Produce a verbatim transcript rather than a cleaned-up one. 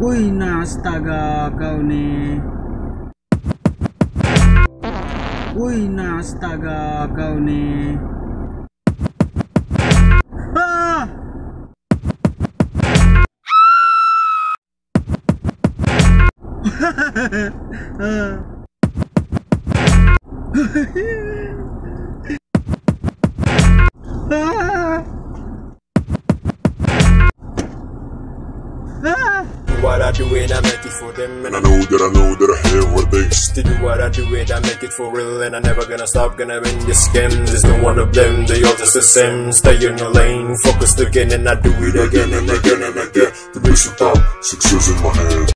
Wih, astaga kau nih. Wih, astaga kau nih. Ah! What I do it, I make it for them. And I know that I know that I have what it takes To do what I do it, I make it for real. And I'm never gonna stop, gonna win this game. There's no one of them, they all just the same. Stay in your lane, focused again, and I do it again and again and again. to reach the top, success in my hands.